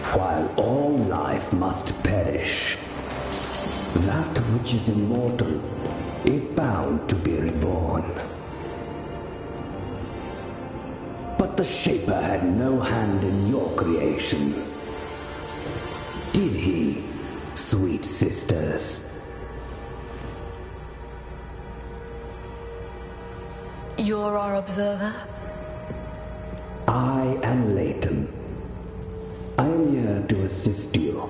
While all life must perish, that which is immortal is bound to be reborn. But the Shaper had no hand in your creation. Did he, sweet sisters? You're our observer? I am Leighton. I am here to assist you.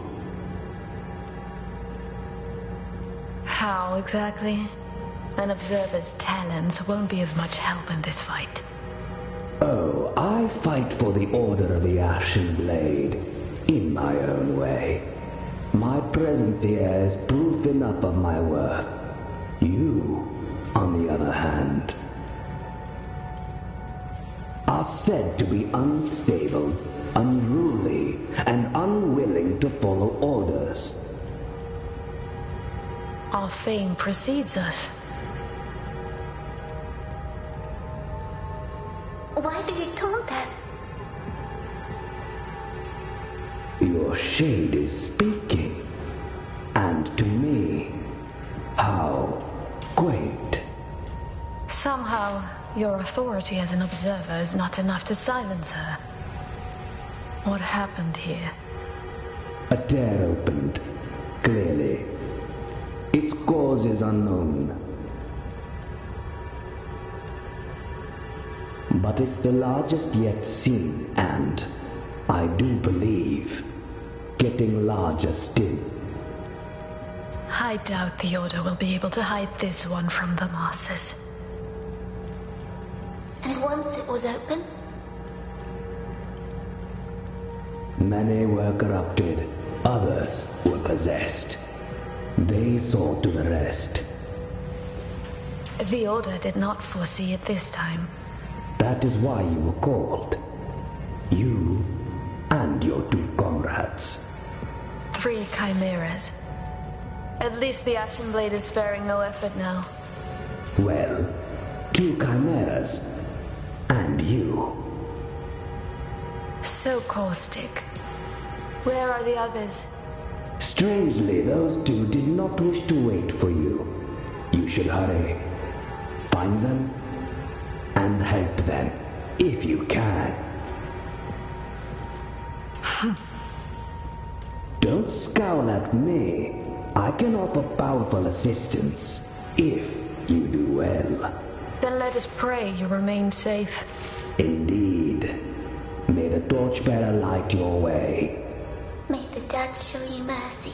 How exactly? An observer's talents won't be of much help in this fight. Oh, I fight for the Order of the Ashen Blade, in my own way. My presence here is proof enough of my worth. You, on the other hand, are said to be unstable, unruly, and unwilling to follow orders. Our fame precedes us. Why do you taunt us? Your shade is speaking, and to me, how quaint. Somehow, your authority as an observer is not enough to silence her. What happened here? A tear opened, clearly. Its cause is unknown. But it's the largest yet seen, and, I do believe, getting larger still. I doubt the Order will be able to hide this one from the masses. And once it was open? Many were corrupted, others were possessed. They saw to the rest. The Order did not foresee it this time. That is why you were called. You and your two comrades. 3 chimeras. At least the Ashen Blade is sparing no effort now. Well, 2 chimeras. And you. So caustic. Where are the others? Strangely, those 2 did not wish to wait for you. You should hurry. Find them and help them, if you can. Don't scowl at me. I can offer powerful assistance, if you do well. Then let us pray you remain safe. Indeed. May the torchbearer light your way. May the Judge show you mercy.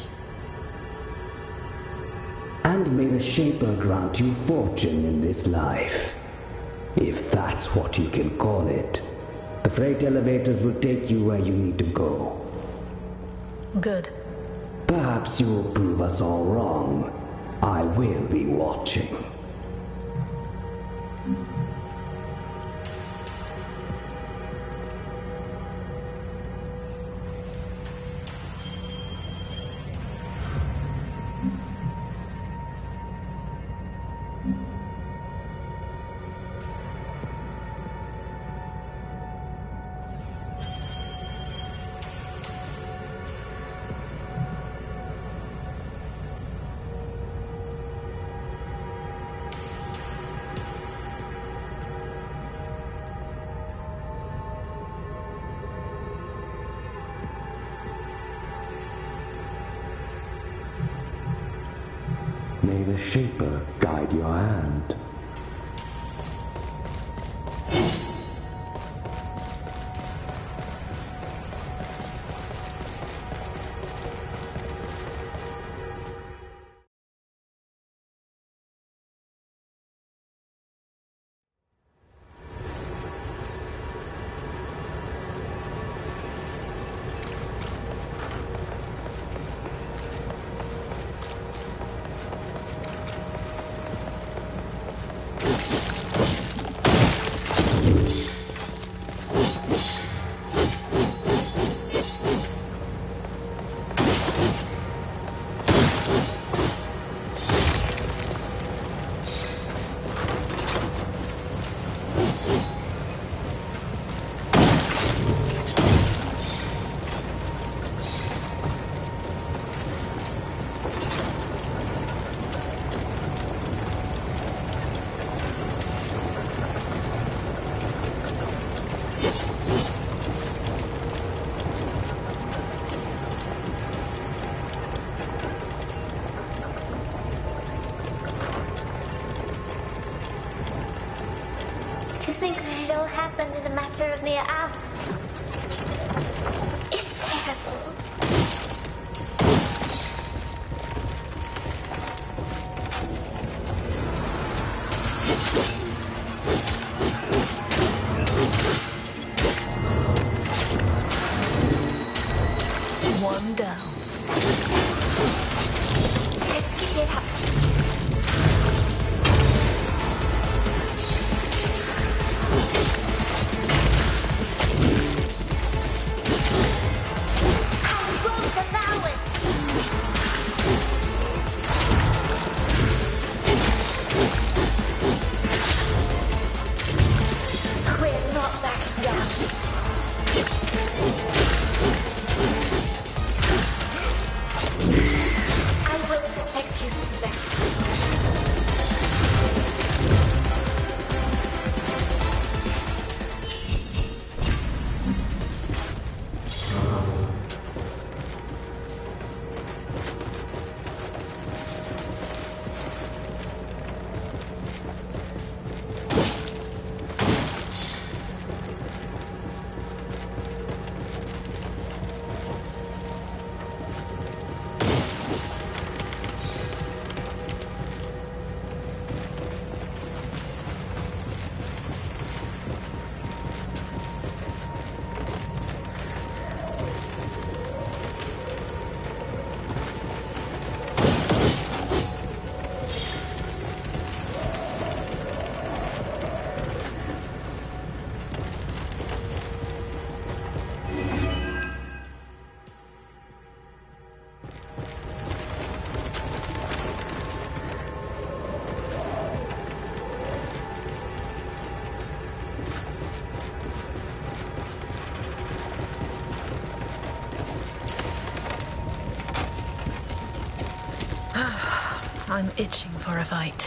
And may the Shaper grant you fortune in this life. If that's what you can call it. The freight elevators will take you where you need to go. Good. Perhaps you will prove us all wrong. I will be watching. May the Shaper guide your hand. happened in a matter of mere hours. It's terrible. One down. Let's get it up. I won't allow it. We're not backing down. I will protect you, sister. I'm itching for a fight.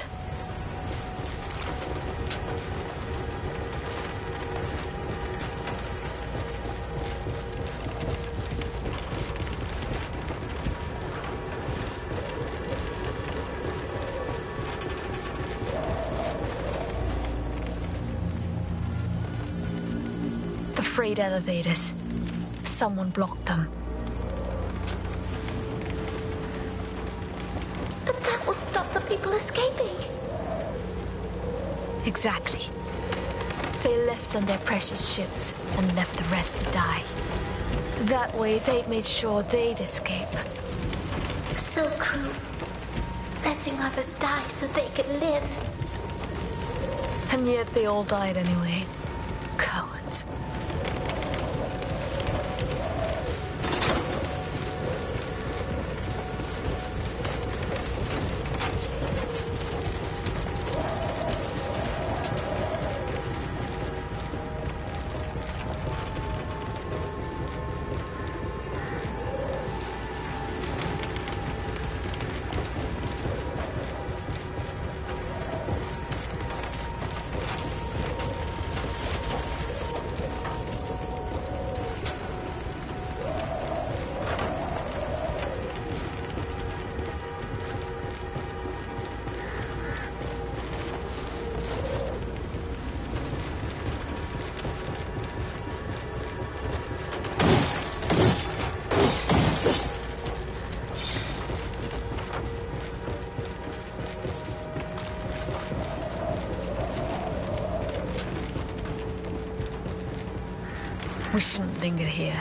The freight elevators. Someone blocked them. But that would stop the people escaping. Exactly. They left on their precious ships and left the rest to die. That way, they'd made sure they'd escape. So cruel. Letting others die so they could live. And yet they all died anyway. Cowards. We shouldn't linger here.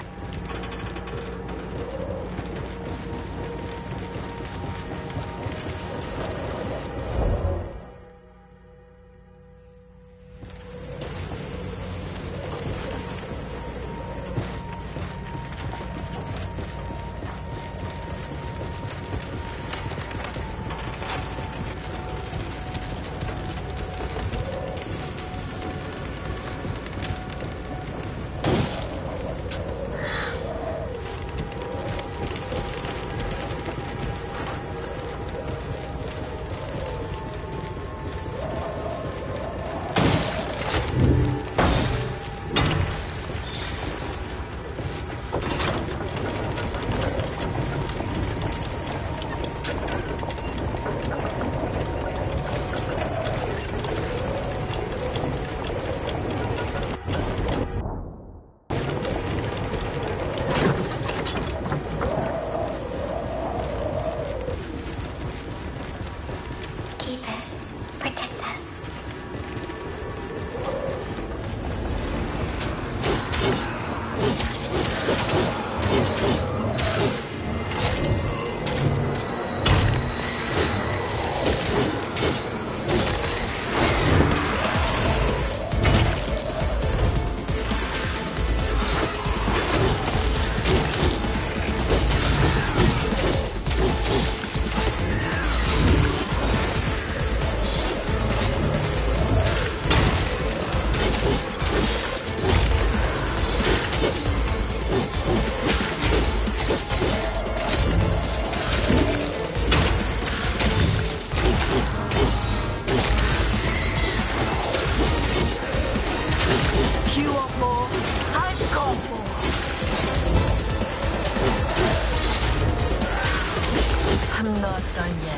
I'm not done yet.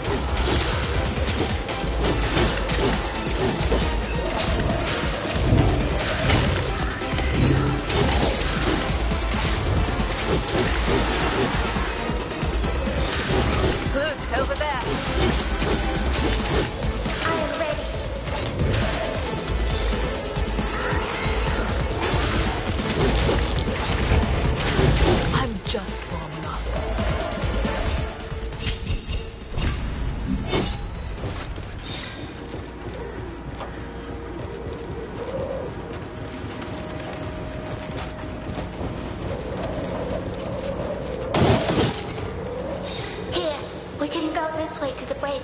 Good, over there. I am ready. I'm just warming up. Here, we can go this way to the bridge.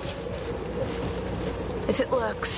If it works.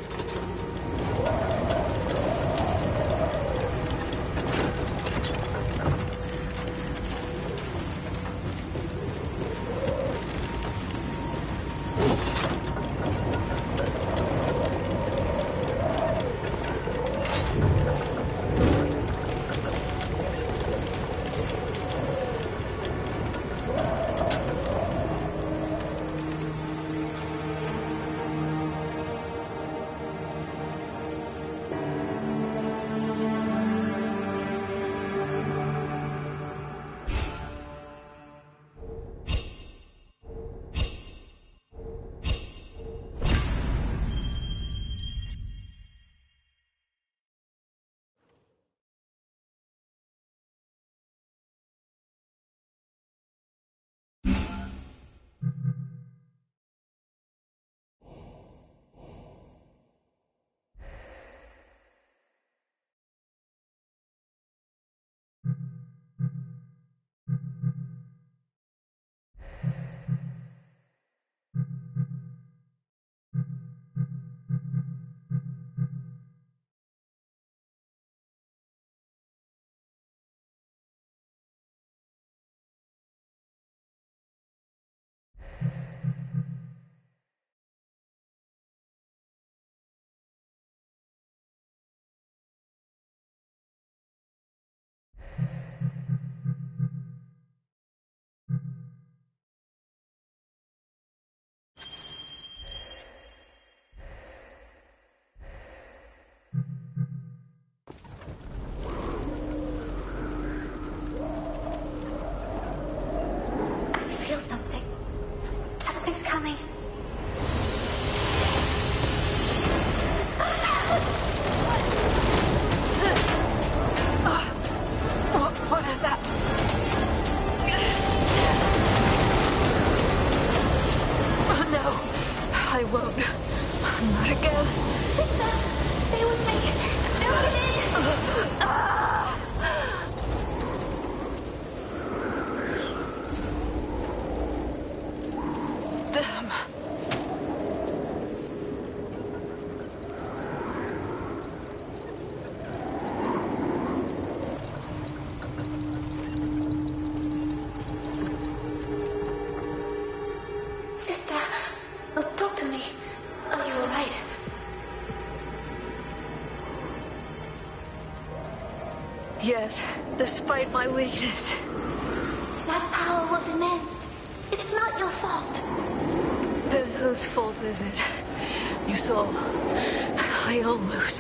I feel something. Something's coming. What is that? Oh, no, I won't. Not again. Sister, stay with me. Damn. Sister, talk to me. Are you alright? Yes, despite my weakness. That power was immense. It's not your fault. Then whose fault is it? You saw. I almost.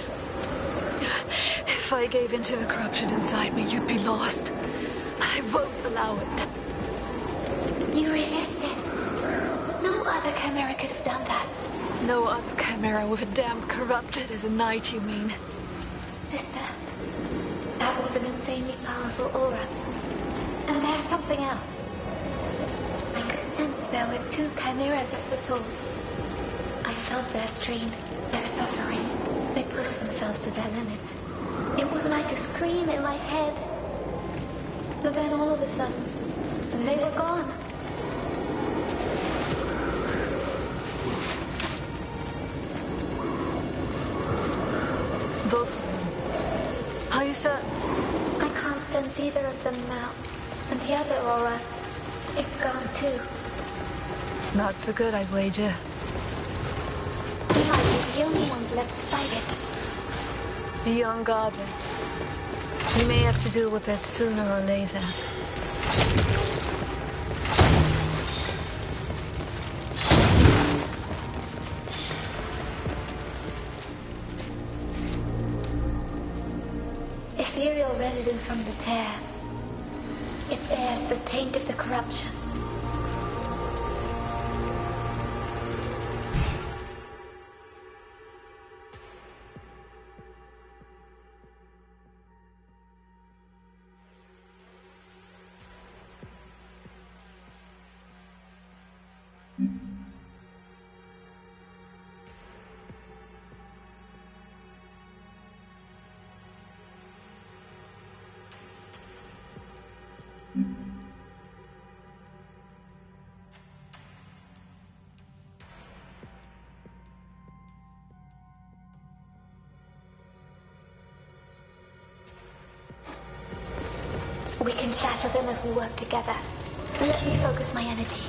If I gave in to the corruption inside me, you'd be lost. I won't allow it. You resisted. No other chimera could have done that. No other chimera with a damn corrupted as a knight, you mean? Sister, that was an insanely powerful aura. And there's something something else. I could sense there were two chimeras at the source. I felt their strain, their suffering. They pushed themselves to their limits. It was like a scream in my head. But then all of a sudden, they were gone. Both of them. Are you certain? I can't sense either of them now. And the other aura, it's gone too. Not for good, I'd wager. We might be the only ones left to fight it. Beyond Godwin. We may have to deal with that sooner or later. Ethereal resident from the tear. It bears the taint of the corruption. We can shatter them if we work together. Let me focus my energy.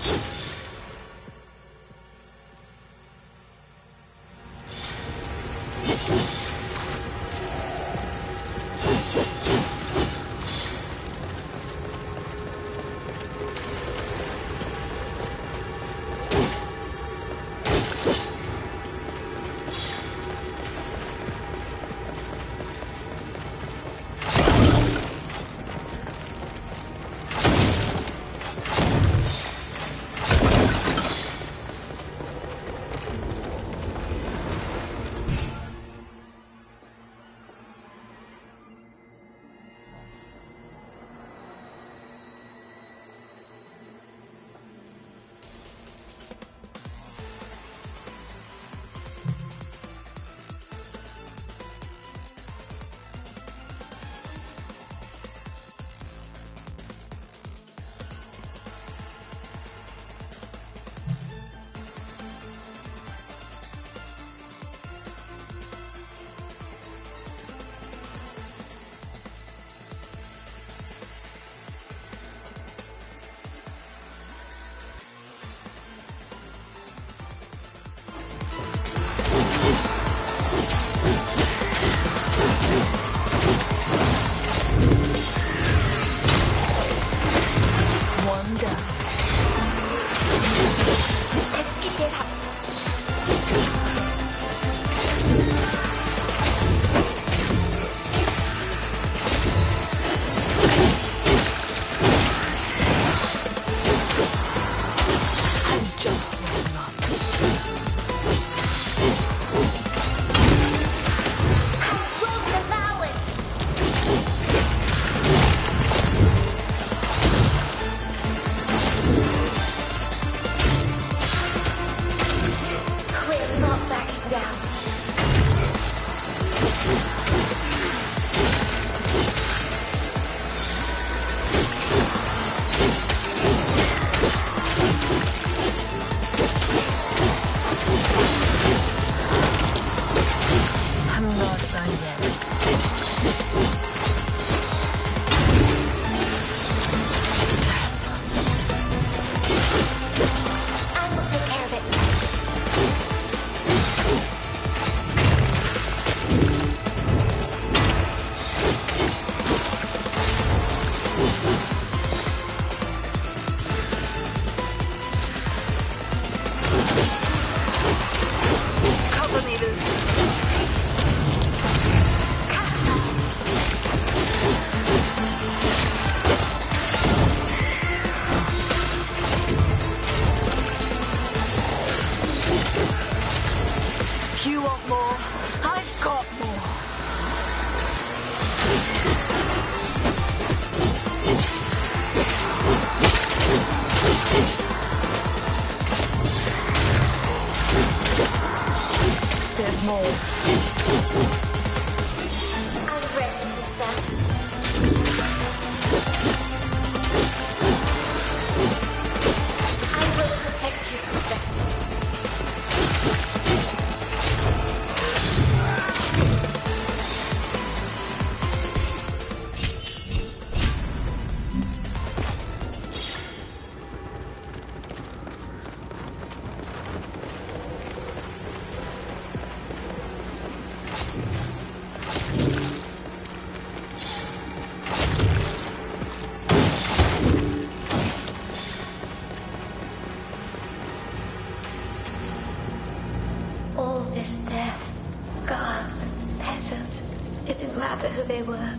more. I'm ready, sister. I will protect you, sister. All this death, guards, peasants, it didn't matter who they were.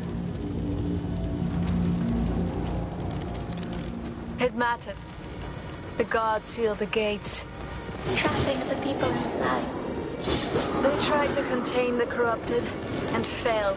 It mattered. The guards sealed the gates. Trapping the people inside. They tried to contain the corrupted and failed.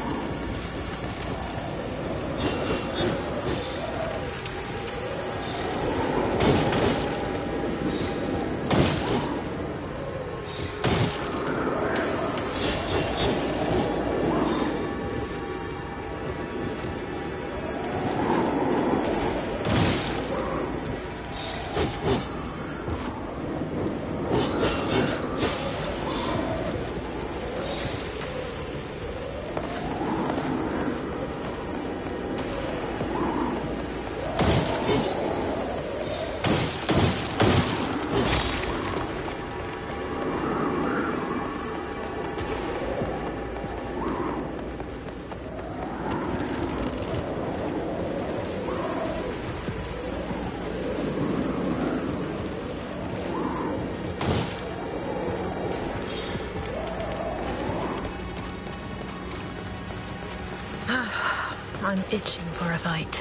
I'm itching for a fight.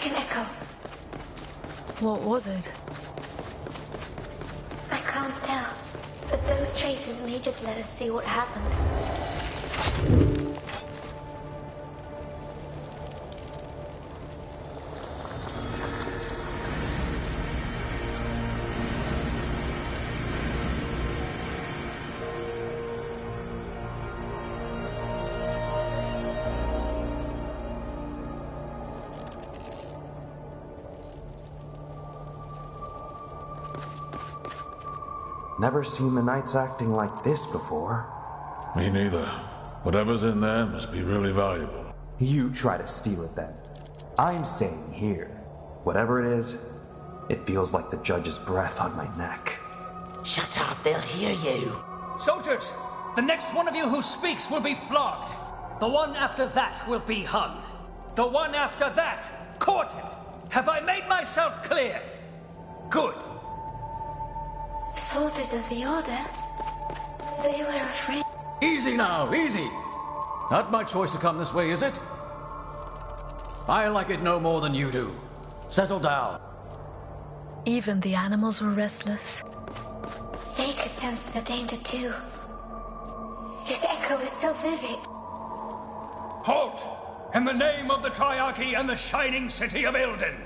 like an echo. What was it? I can't tell, but those traces may just let us see what happened. Never seen the Knights acting like this before. Me neither. Whatever's in there must be really valuable. You try to steal it then. I'm staying here. Whatever it is, it feels like the judge's breath on my neck. Shut up, they'll hear you. Soldiers, the next one of you who speaks will be flogged. The one after that will be hung. The one after that, quartered. Have I made myself clear? Good. Soldiers of the Order? They were afraid. Easy now, easy. Not my choice to come this way, is it? I like it no more than you do. Settle down. Even the animals were restless. They could sense the danger too. This echo is so vivid. Halt! In the name of the Triarchy and the shining city of Ilden.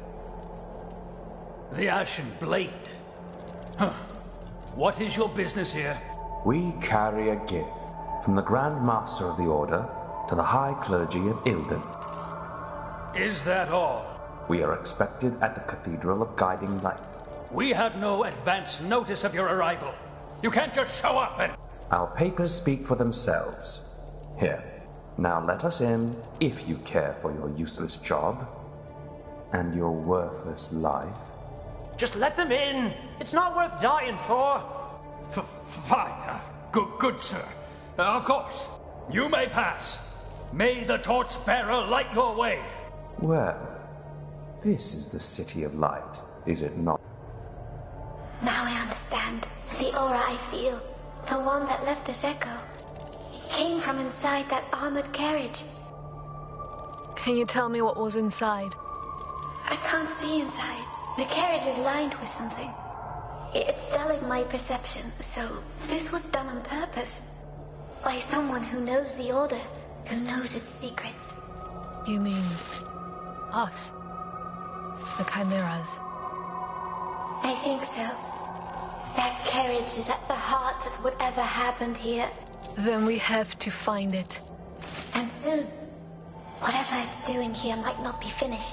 The Ashen Blade. Huh. What is your business here? We carry a gift from the Grand Master of the Order to the High Clergy of Ilden. Is that all? We are expected at the Cathedral of Guiding Light. We had no advance notice of your arrival. You can't just show up and... Our papers speak for themselves. Here, now let us in if you care for your useless job and your worthless life. Just let them in. It's not worth dying for. Fine. Good, sir. Of course. You may pass. May the torchbearer light your way. Well, this is the City of Light, is it not? Now I understand. The aura I feel, the one that left this echo, it came from inside that armored carriage. Can you tell me what was inside? I can't see inside. The carriage is lined with something. It's dulling my perception, so this was done on purpose. By someone who knows the Order, who knows its secrets. You mean... us? The Chimeras? I think so. That carriage is at the heart of whatever happened here. Then we have to find it. And soon. Whatever it's doing here might not be finished.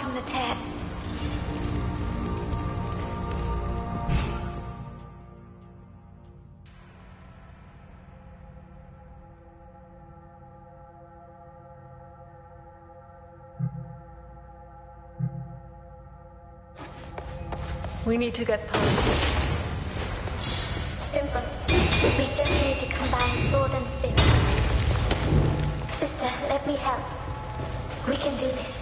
from the tear. We need to get past it. Simple. We just need to combine sword and spin. Sister, let me help. We can do this.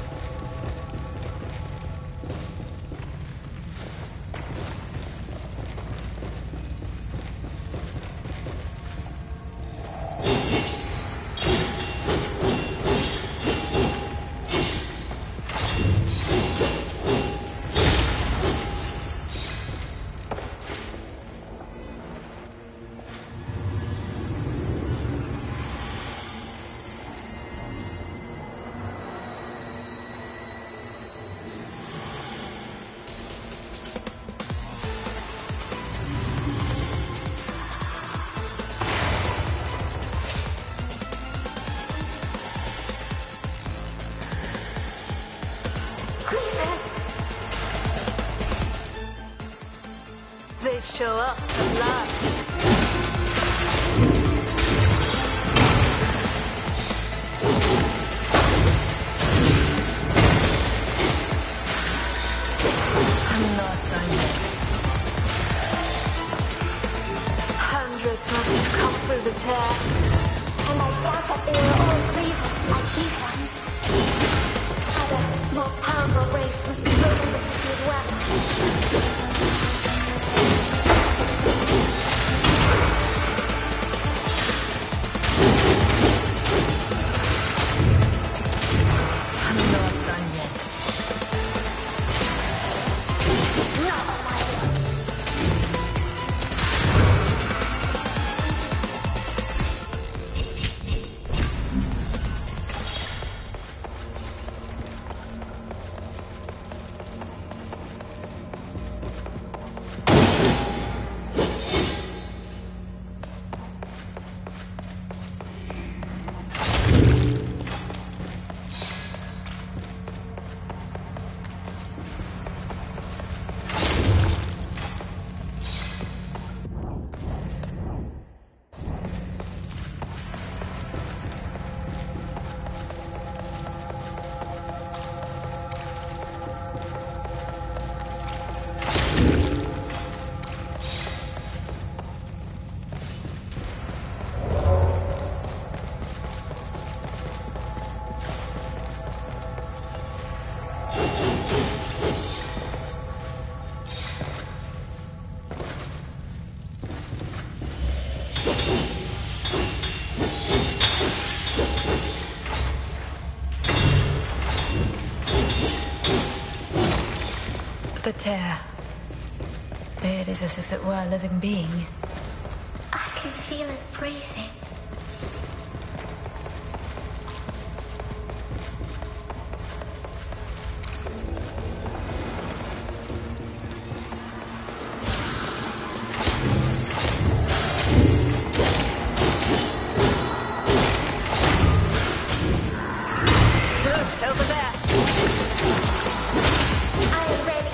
They show up at last. I'm not done yet. Hundreds must have come through the tear. And I doubt that they were all grievous like these ones. Other, more powerful race must be ruling the city as well. I'm not done yet. Not on my watch. The tear. It is as if it were a living being. I can feel it breathing. Good, over there. I am ready.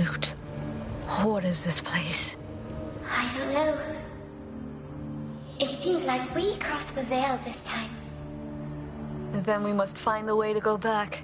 loot. What is this place? I don't know. It seems like we crossed the veil this time. Then we must find a way to go back.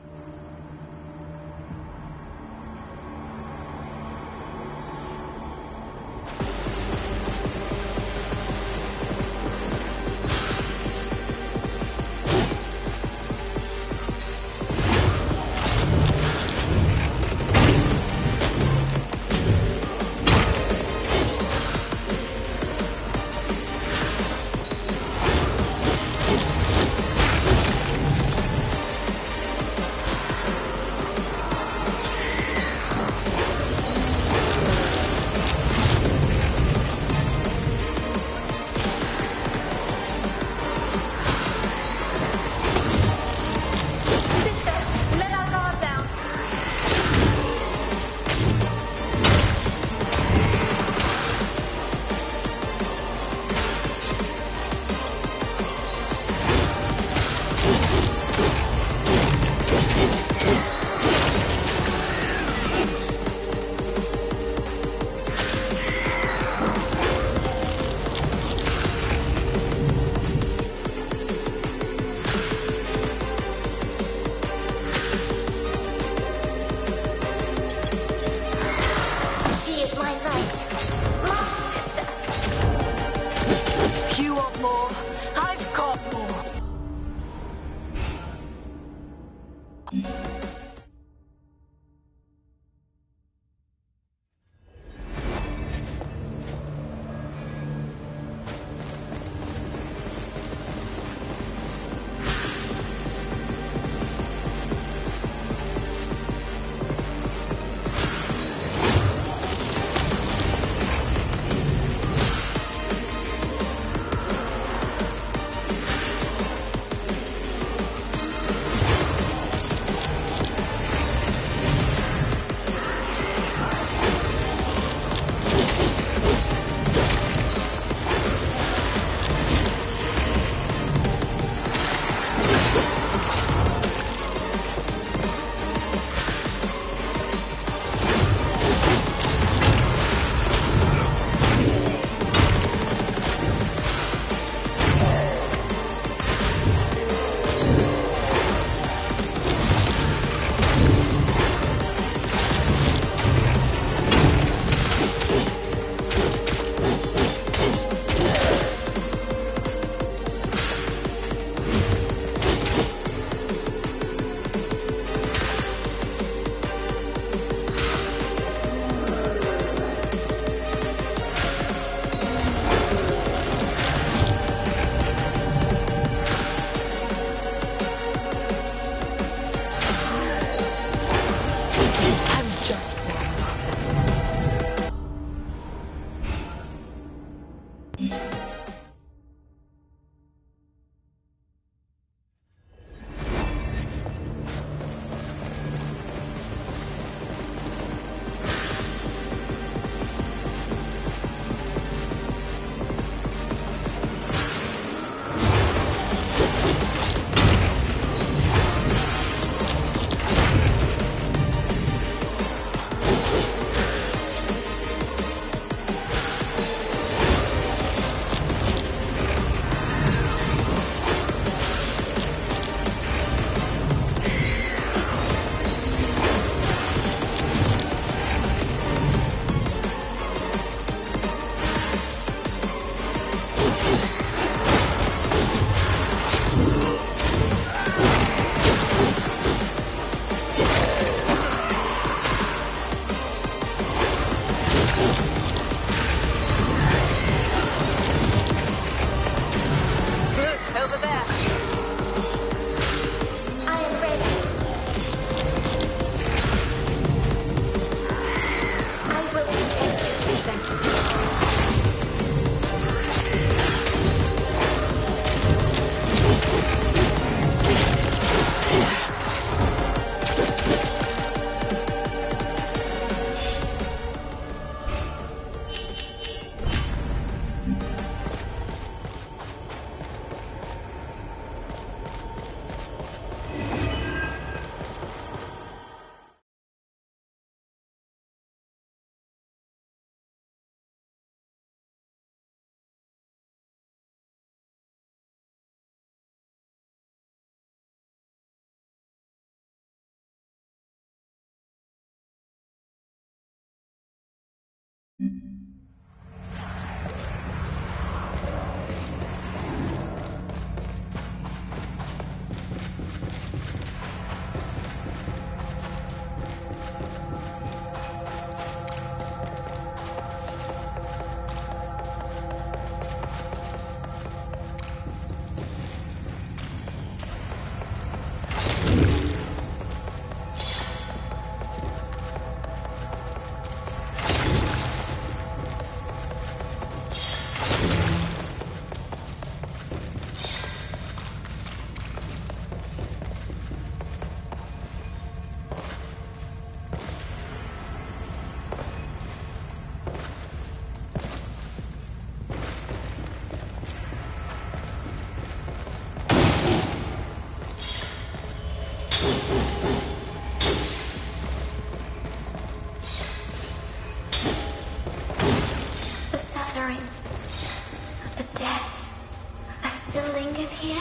The suffering of the dead that still lingers here.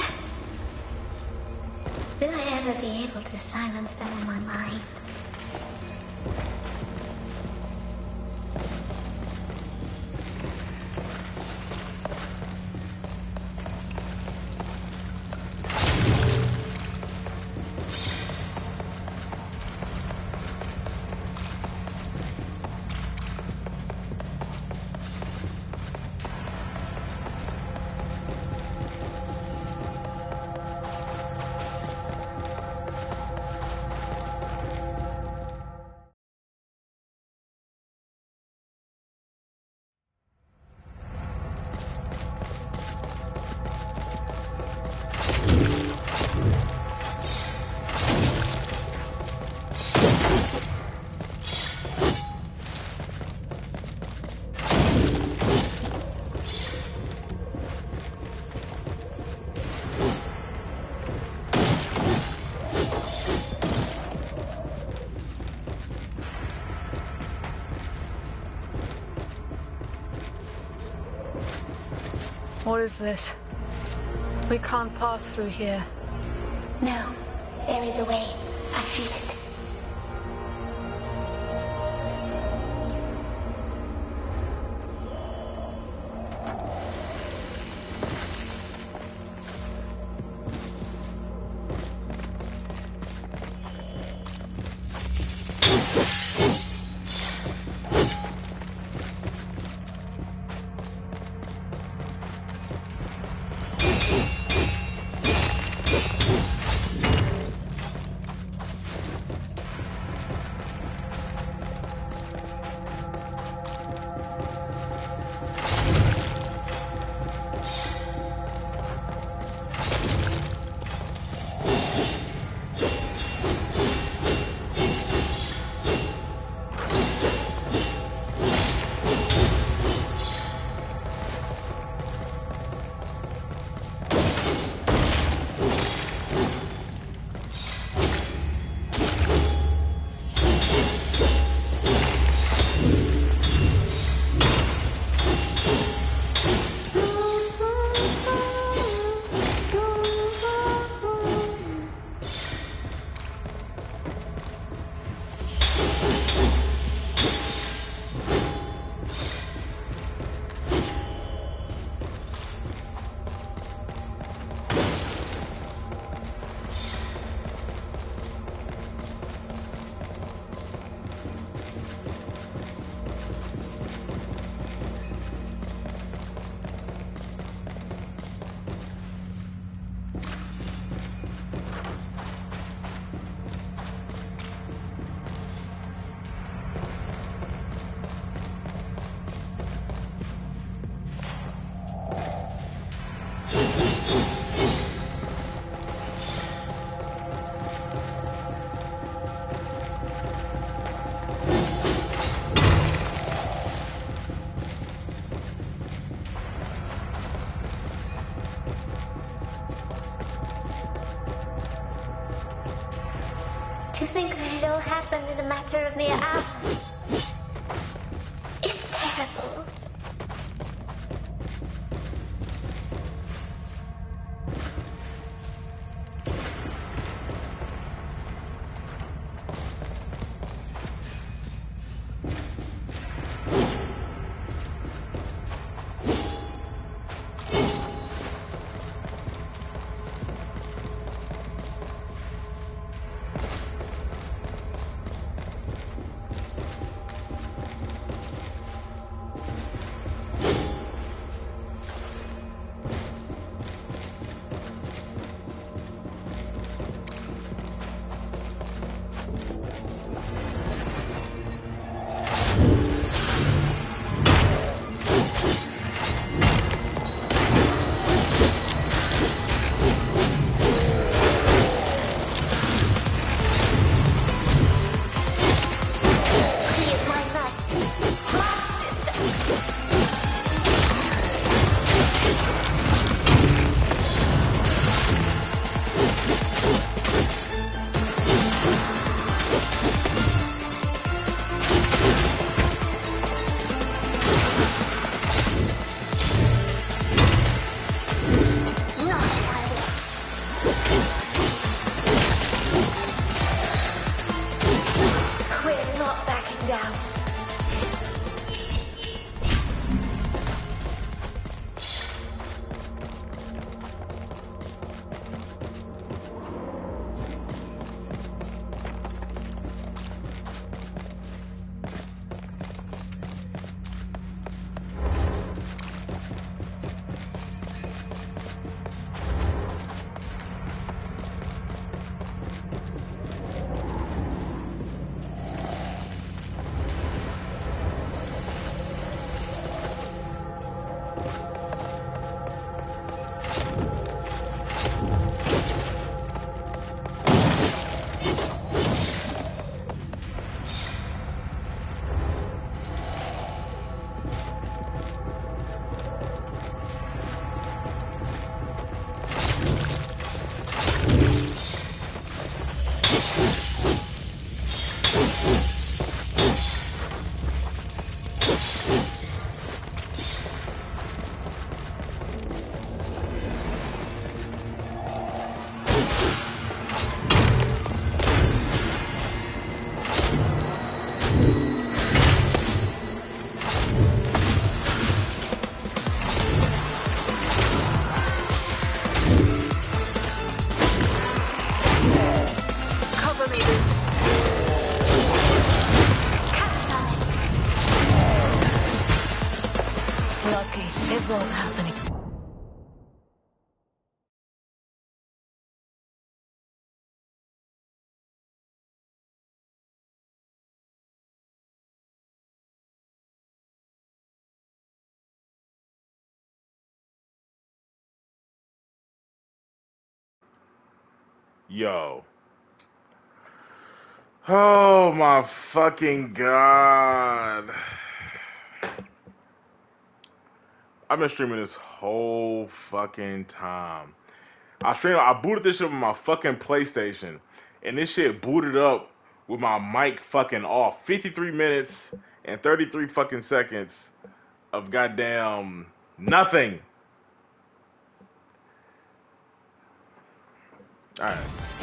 Will I ever be able to silence them in my mind? What is this? We can't pass through here. No, there is a way. I feel it. To think that it all happened in a matter of mere hours. It's terrible. fog happening. Yo. Oh my fucking god. I've been streaming this whole fucking time. I booted this shit with my fucking PlayStation. And this shit booted up with my mic fucking off. 53 minutes and 33 fucking seconds of goddamn nothing. Alright.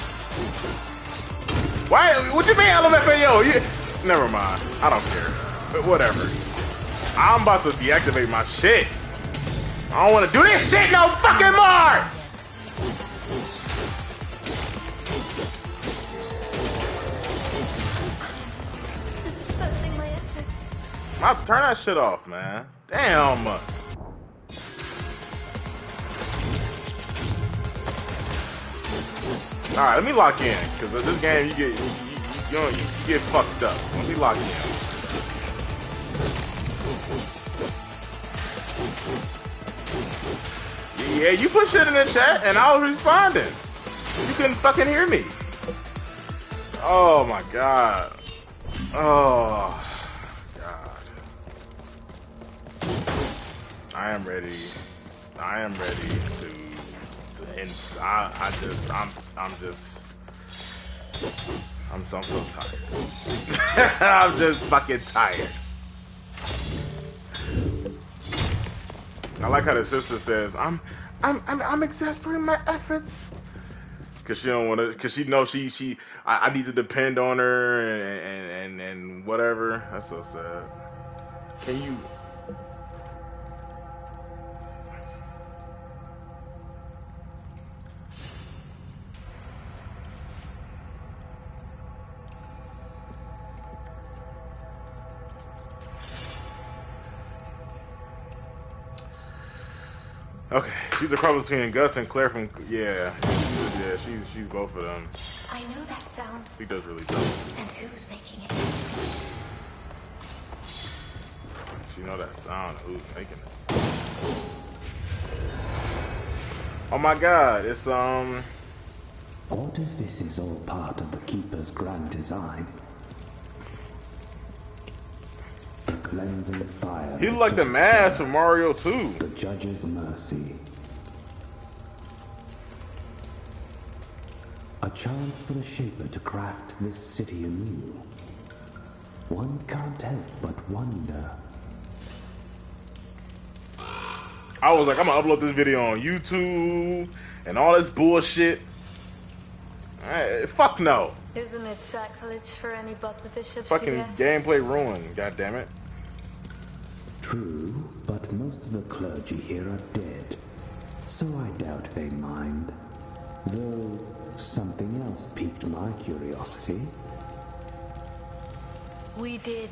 Why? What you mean LMFAO? Never mind. I don't care. But whatever. I'm about to deactivate my shit. I don't want to do this shit no fucking more! Turn that shit off, man. Damn. Alright, let me lock in, because this game you get fucked up. Let me lock in. Yeah, you put shit in the chat and I was responding. You couldn't fucking hear me. Oh my god. Oh god. I'm ready to end. I'm so tired. I'm just fucking tired. I like how the sister says, I'm exasperating my efforts. Cause she don't wanna, cause she knows I need to depend on her and whatever. That's so sad. Can you? Okay, she's the crumble between Gus and Claire from she's both of them. I know that sound. She does really dope. And who's making it? She know that sound. Who's making it? Oh my God! It's What if this is all part of the Keeper's grand design? The cleansing fire. He looked like the mask from Mario 2. The Judge's mercy. A chance for the Shaper to craft this city anew. One can't help but wonder. I was like, I'm gonna upload this video on YouTube and all this bullshit. Fuck no. Isn't it sacrilege for any but the bishops Fucking to guess? gameplay ruined, goddammit. True, but most of the clergy here are dead, so I doubt they mind. Though something else piqued my curiosity. We did.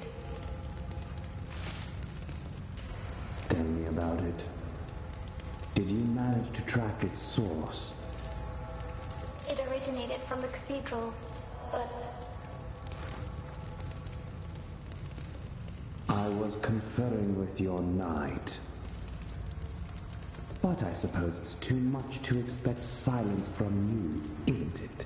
Tell me about it. Did you manage to track its source? It originated from the cathedral, but I was conferring with your knight. But I suppose it's too much to expect silence from you, isn't it?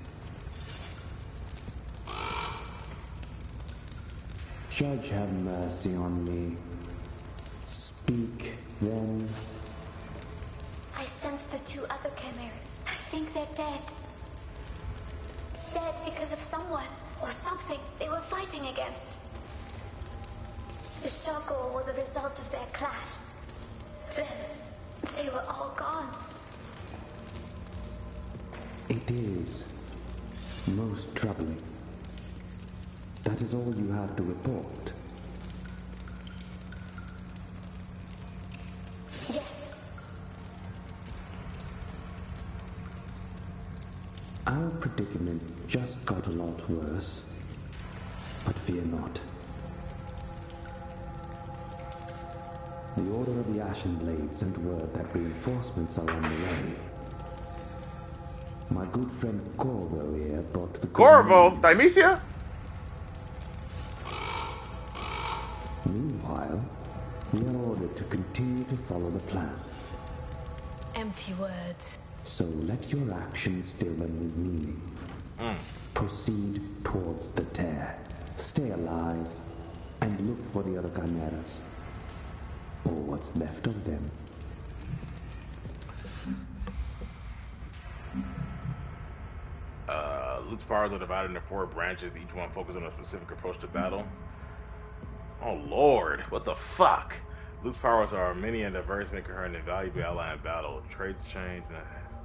Judge, have mercy on me. Speak, then. I sense the two other chimeras. I think they're dead. Dead because of someone or something they were fighting against. The struggle was a result of their clash. Then they were all gone. It is most troubling. That is all you have to report. Yes. Our predicament just got a lot worse. But fear not. The Order of the Ashen Blade sent word that reinforcements are on the way. My good friend Corvo here brought the Corvo? good news. Dionysia? Meanwhile, we are ordered to continue to follow the plan. Empty words. So let your actions fill them with meaning. Proceed towards the tear. Stay alive, and look for the other chimeras. Or what's left of them. Luke's powers are divided into 4 branches, each one focused on a specific approach to battle. Oh lord, what the fuck? Luke's powers are many and diverse, making her an invaluable ally in battle. Traits change and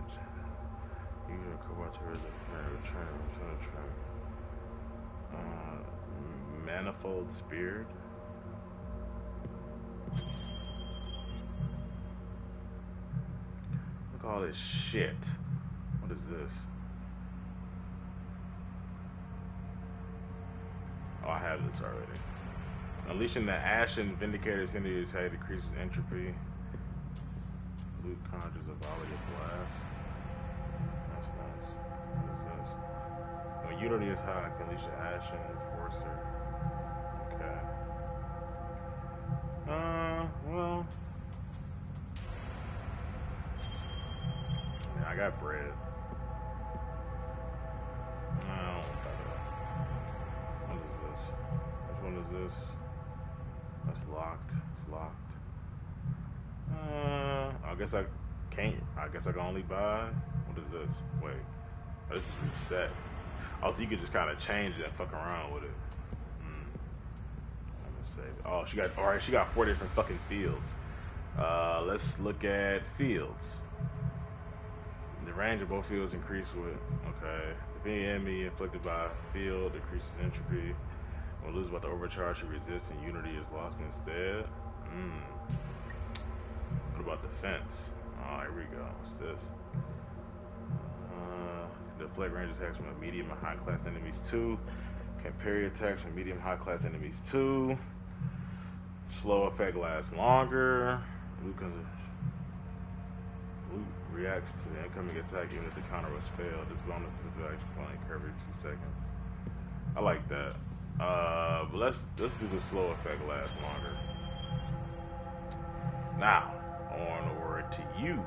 manifold spirit. Look at all this shit. What is this? Oh, I have this already. Unleashing the Ashen Vindicator's energy attack decreases entropy. Luke conjures a volley of blast. That's nice. What is this? When unity is high, I can unleash the Ashen Enforcer. Okay. Well. Yeah, I got bread. I don't want that. What is this? Which one is this? That's locked. It's locked. I guess I can't. I guess I can only buy. What is this? Wait. Oh, this is reset. Oh, so you can just kind of change it and fuck around with it. I'm gonna save it. Oh, she got. All right, she got 4 different fucking fields. Let's look at fields. The range of both fields increase with. Okay. If any enemy inflicted by a field decreases entropy. When lose about to overcharge, you resist, and unity is lost instead. What about defense? Oh, here we go. What's this? Deflect range attacks from medium and high class enemies 2. Can parry attacks from medium high class enemies 2. Slow effect lasts longer. Luke reacts to the incoming attack even if the counter was failed. This bonus to this action can only occur every 2 seconds. I like that. But let's do the slow effect last longer. Now, on over to you,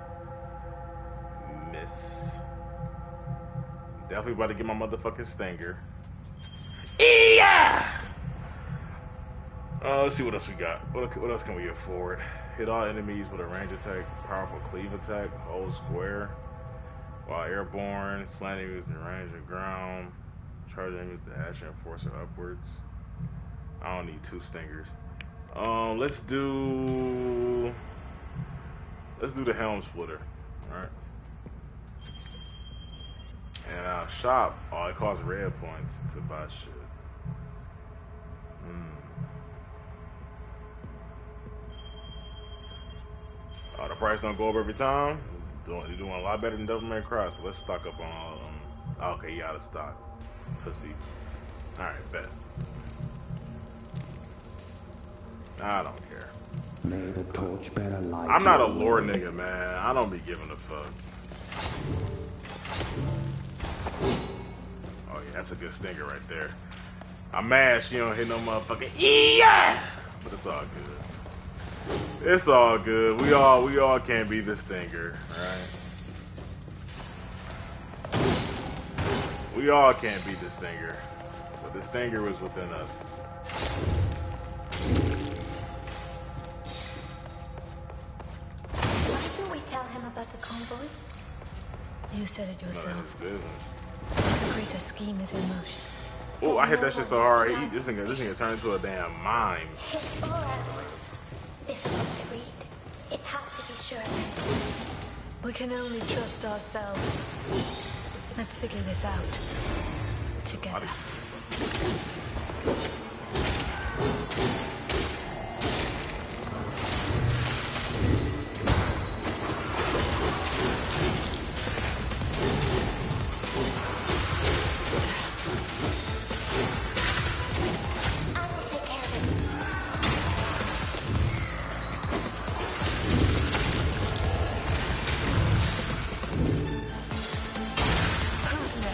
Miss. Definitely about to get my motherfucking stinger. Yeah. Let's see what else we got. What else can we afford? Hit all enemies with a range attack, powerful cleave attack, hold square. While airborne, slant enemies in range of ground. Charge enemies with the Ashen Enforcer upwards. I don't need 2 stingers. Let's do the Helm Splitter. Alright. And our shop, oh, it costs red points to buy shit. Oh, the price don't go up every time. You're doing a lot better than Devil May Cry, so let's stock up on all of them. Okay, you out of stock. Pussy. Alright, bet. I don't care. May the torchbearer light. I'm not a lore nigga, man. I don't be giving a fuck. Oh yeah, that's a good stinger right there. I'm mad she don't hit no motherfucking yeah, but it's all good. It's all good. We all can't be the stinger, right? We all can't be the stinger, but the stinger was within us. Why didn't we tell him about the convoy? You said it yourself. Business. The greater scheme is in motion. Oh, I hit that shit so hard. This nigga turned into a damn mime. His aura was difficult to read. It's hard to be sure. We can only trust ourselves. Let's figure this out. Together.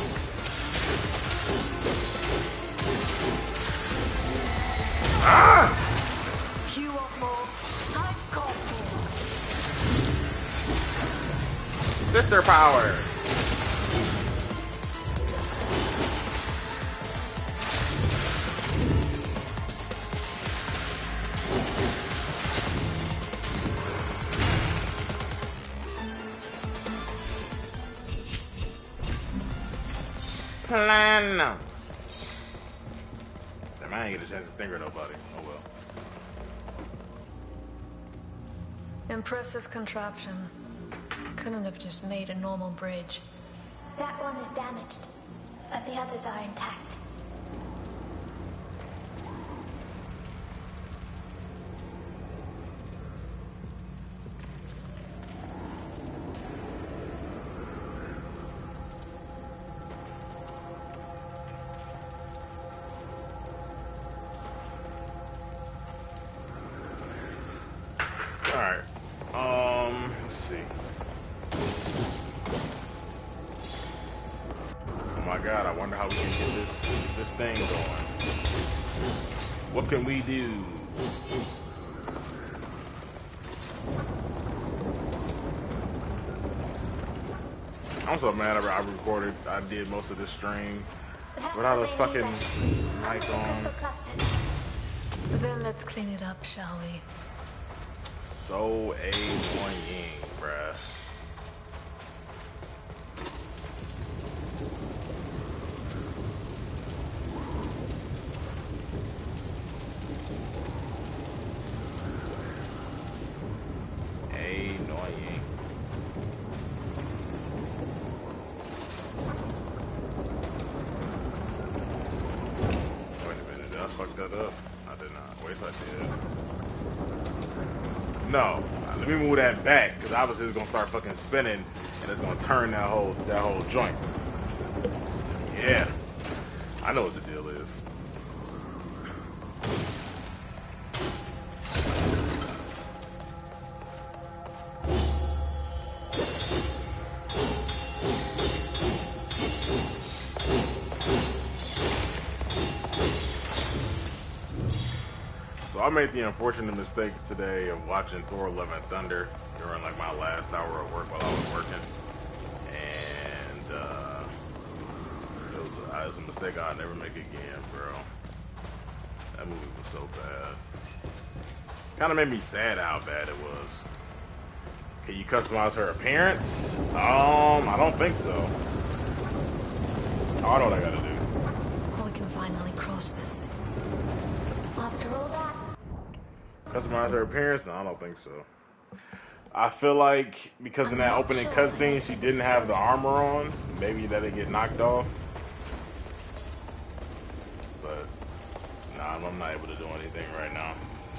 next. You want more? I've got more. Sister power. Plan. Damn, I ain't get a chance to stinger nobody. Oh well. Impressive contraption. Couldn't have just made a normal bridge. That one is damaged, but the others are intact. Alright. Let's see. Oh my god, I wonder how we can get this thing going. What can we do? I'm so mad I did most of this stream without a fucking mic on. Then let's clean it up, shall we? So annoying, bruh. Annoying. Wait a minute, did I fuck that up? I did not. Wait, I did. No, let me move that back because obviously it's gonna start fucking spinning and it's gonna turn that whole joint. Yeah, I know what the deal is. I made the unfortunate mistake today of watching Thor: Love and Thunder during like my last hour of work while I was working, and it was a mistake I'll never make again, bro. That movie was so bad. Kind of made me sad how bad it was. Can you customize her appearance? I don't think so. Oh, I know what I gotta do. Oh, we can finally cross this thing. After all that. Customize her appearance? No, I don't think so. I feel like because in that opening cutscene she didn't have the armor on, maybe that'd get knocked off. But nah, I'm not able to do anything right now.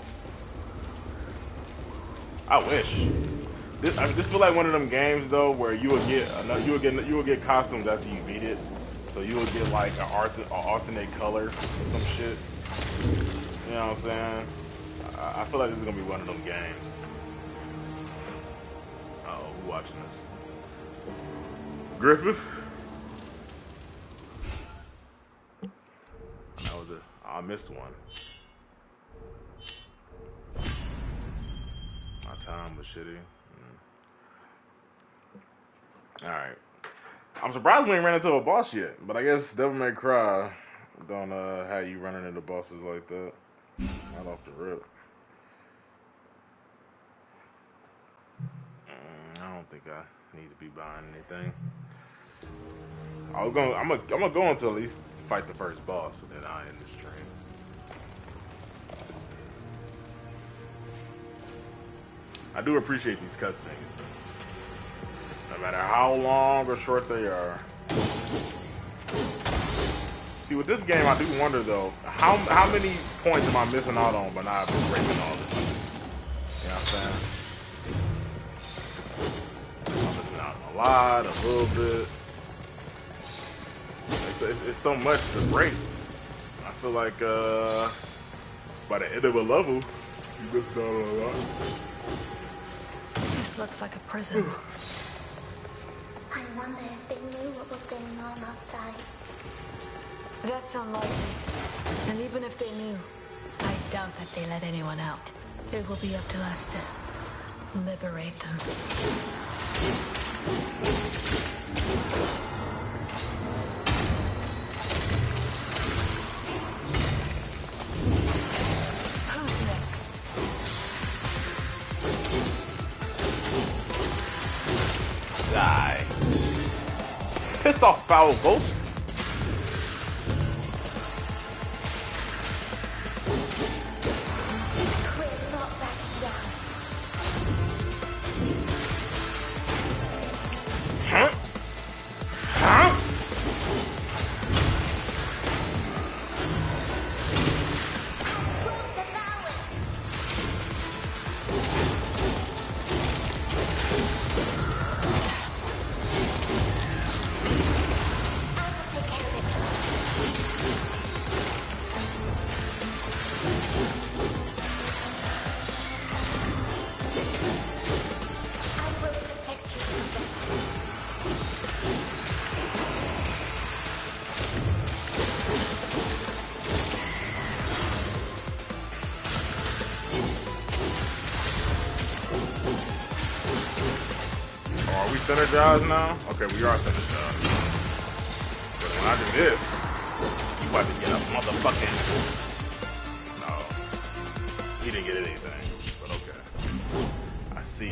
I wish. This feel like one of them games though where you would get costumes after you beat it. So you would get like an alternate color or some shit. You know what I'm saying? I feel like this is gonna be one of them games. Uh-oh, who watching this? Griffith? That was it. I missed one. My time was shitty. Alright. I'm surprised we ain't ran into a boss yet, but I guess Devil May Cry don't have you running into bosses like that. Not off the rip. I don't think I need to be buying anything. I'm gonna go until at least fight the first boss, and then I end the stream. I do appreciate these cutscenes, no matter how long or short they are. See, with this game, I do wonder though, how many points am I missing out on by not breaking all this shit? You know what I'm saying? I'm missing out on a lot, a little bit. It's so much to break. I feel like by the end of a level, you missed out on a lot. This looks like a prison. I wonder if they knew what was going on outside. That's unlikely. And even if they knew, I doubt that they let anyone out. It will be up to us to liberate them. Who's next? Die. Piss off, foul ghost. Synergized now? Okay, we are synergized. But when I do this, you about to get a motherfucking... No. He didn't get anything, but okay. I see.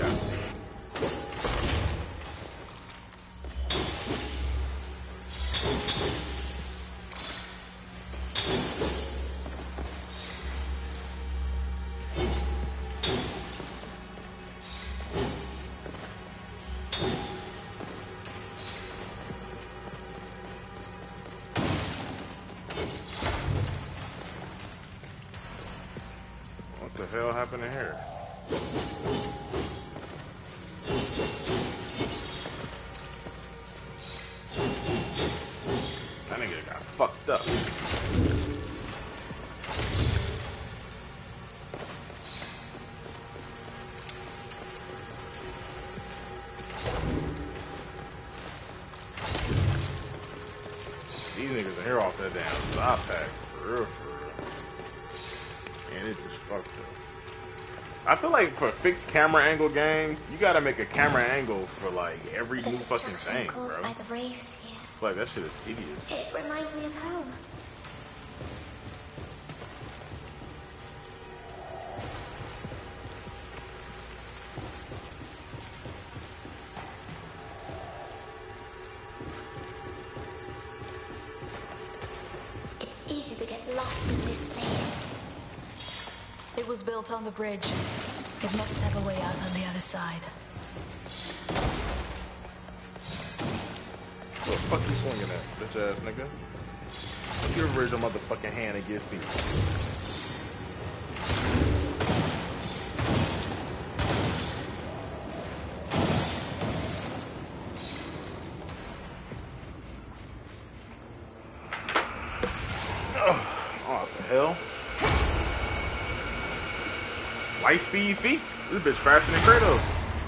What the hell happened in here? That nigga got fucked up. These niggas in here off that damn stop pack. For real. And it just fucked up. I feel like for fixed camera angle games, you gotta make a camera angle for like every new fucking thing, bro. By the raves here. Like that shit is tedious. It reminds me of home. It's easy to get lost in this place. It was built on the bridge. It must have a way out on the other side. What the fuck you swinging at, bitch ass nigga? You raise your motherfucking hand against me. Oh, what the hell? Light speed feats? This bitch faster than Kratos.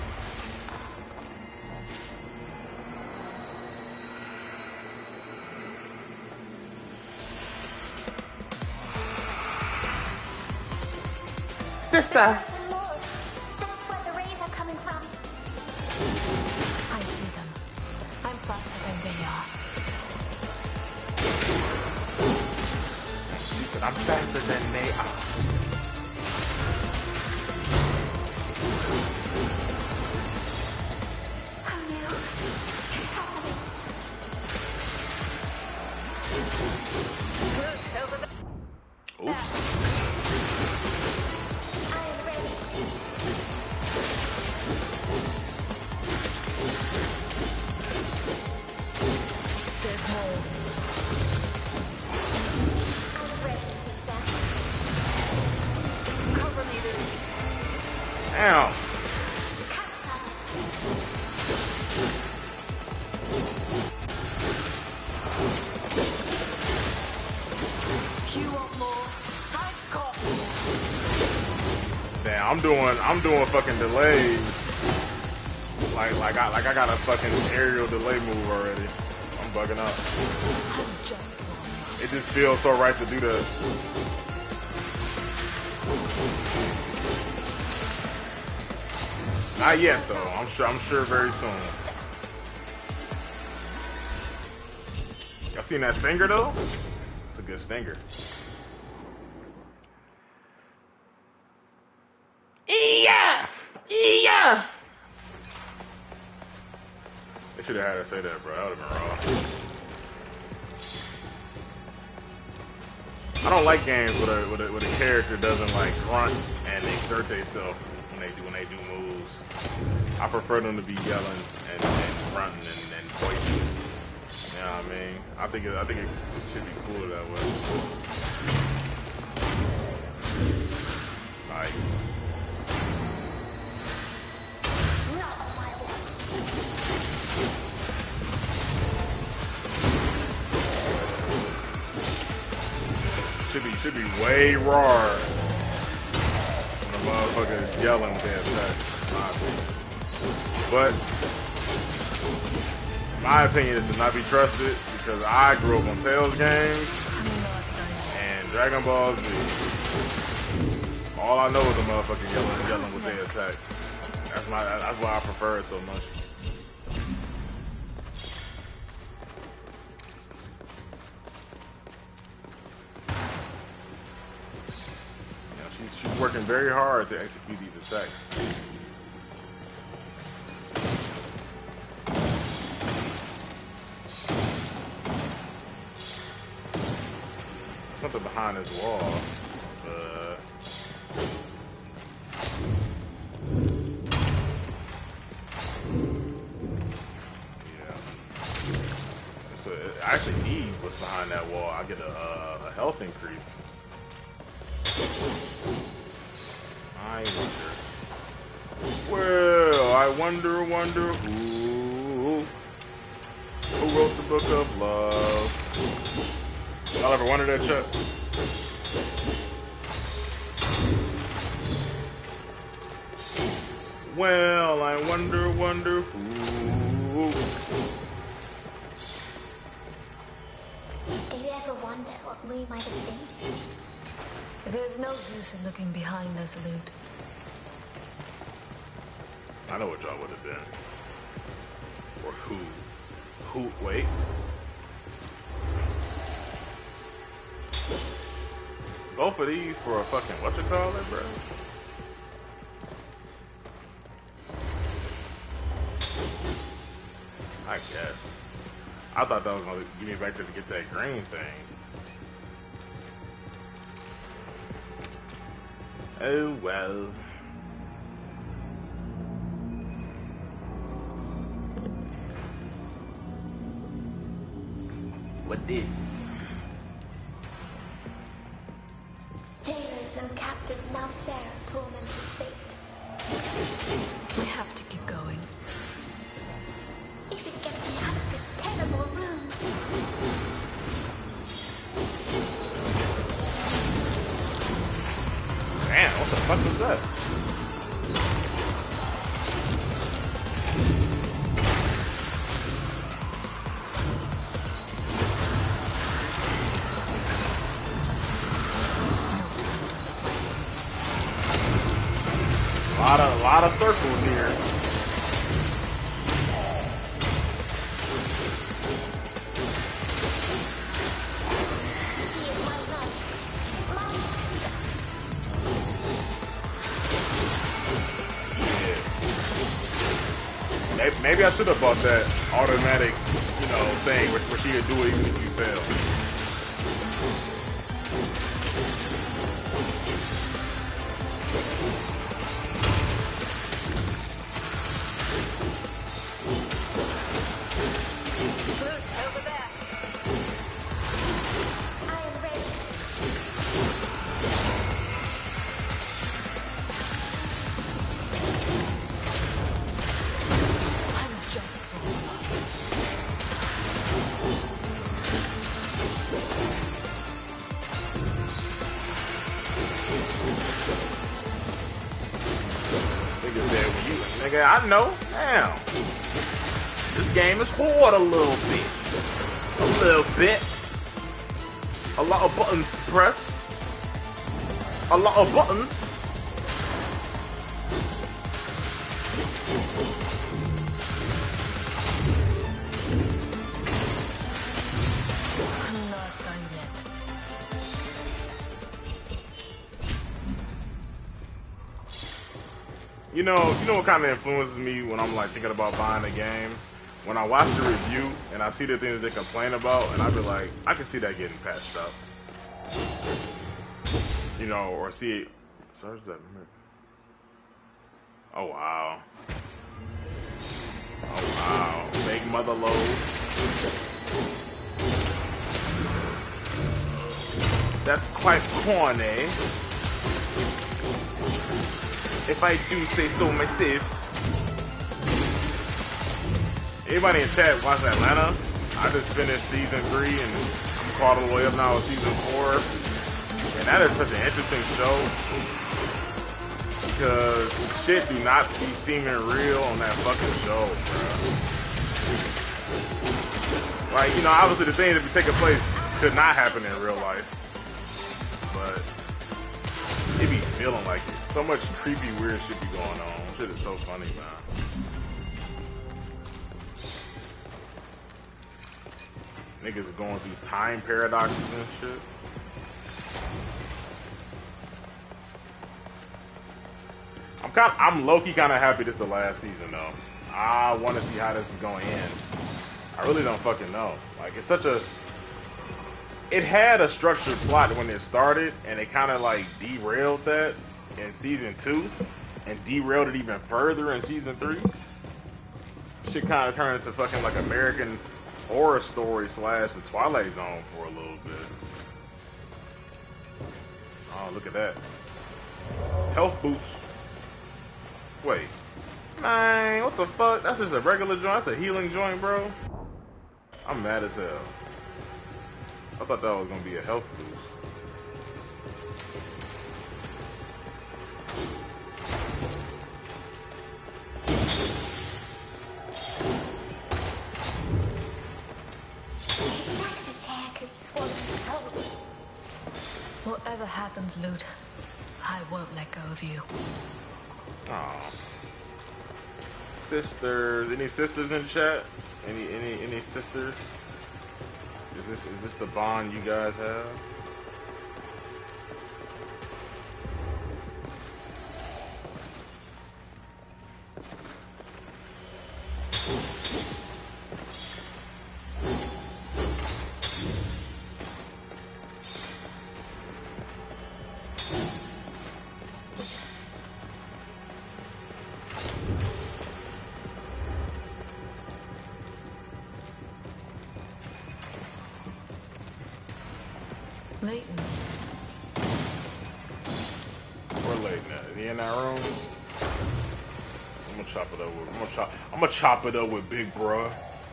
Sister! That's where the rays are coming from. I see them. I'm faster than they are. She said, I'm faster than they are. Damn. Damn, I'm doing fucking delays. Like I got a fucking aerial delay move already. I'm I'm bugging out. I'm just warming It just feels so right to do that. Not yet, though. I'm sure very soon. Y'all seen that stinger though? It's a good stinger. Yeah, yeah. They should have had her say that, bro. That would have been raw. I don't like games where a character doesn't like grunt and exert themselves when they do moves. I prefer them to be yelling and grunting and voicing. You know what I mean? I think it should be cool that way. Like. Should be way rawer when a motherfucker is yelling with their attack, in my opinion. But my opinion is to not be trusted because I grew up on Tales games and Dragon Ball Z. All I know is a motherfucker yelling with their attack. That's why I prefer it so much. She's working very hard to execute these attacks. Something behind this wall. Yeah. So I actually need what's behind that wall. I get a health increase. I wonder. Well, I wonder who wrote the book of love. Y'all ever wondered that, Chuck? Well, I wonder who. Do you ever wonder what we might have been? There's no use in looking behind us, Luke. I know what y'all would have been. Or who. Wait. Both of these for a fucking whatchamacallit, bro? I guess. I thought that was gonna give me back there to get that green thing. Oh well. What this? Jailers and captives now share a tormented fate. We have to keep going. If it gets me out of this terrible room. Man, what the fuck was that? A lot of circles here. Maybe I should have bought that automatic, thing where she would do it even if you fail. I know. Damn. This game is hard a little bit. little bit. A lot of buttons to press. A lot of buttons. I'm not done yet. You know what kind of influences me when I'm like thinking about buying a game? When I watch the review and I see the things they complain about, and I be like, I can see that getting patched up. You know, or see it. Search that. Oh wow. Oh wow. Make mother load. That's quite corny. If I do say so myself. Anybody in chat watching Atlanta? I just finished season 3 and I'm caught all the way up now with season 4. And that is such an interesting show. Because shit do not be seeming real on that fucking show, bro. Like, you know, obviously the things that be taking place could not happen in real life. But it be feeling like it. So much creepy, weird shit be going on. Shit is so funny, man. Niggas are going through time paradoxes and shit. I'm low-key kind of happy this is the last season, though. I want to see how this is going to end. I really don't fucking know. Like, it's such a... It had a structured plot when it started, and it kind of, like, derailed that in season 2, and derailed it even further in season 3. Shit kind of turned into fucking, like, American Horror Story / The Twilight Zone for a little bit. Oh, look at that. Health boost. Wait. Man, what the fuck? That's just a regular joint. That's a healing joint, bro. I'm mad as hell. I thought that was gonna be a health boost. Whatever happens, Lute, I won't let go of you. Aw. Sisters. Any sisters in chat? Any sisters? Is this the bond you guys have? Leighton. Where Leighton at? Is he in that room? I'm gonna chop it up with. I'm gonna chop it up with Big Bruh.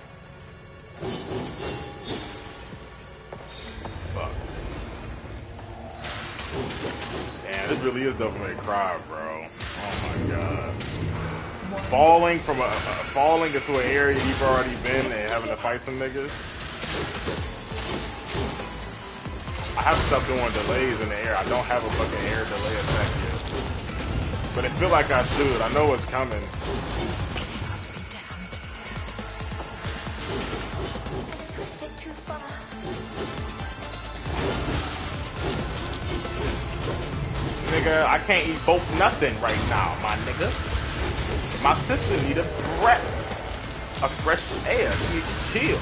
Fuck. Damn, this really is Devil May Cry, bro. Oh my god. Falling into an area you've already been and having to fight some niggas. I have to stop doing delays in the air. I don't have a fucking air delay attack yet. But it feel like I should. I know it's coming. Too far. Nigga, I can't eat both nothing right now, my nigga. My sister need a breath of fresh air. She needs to chill.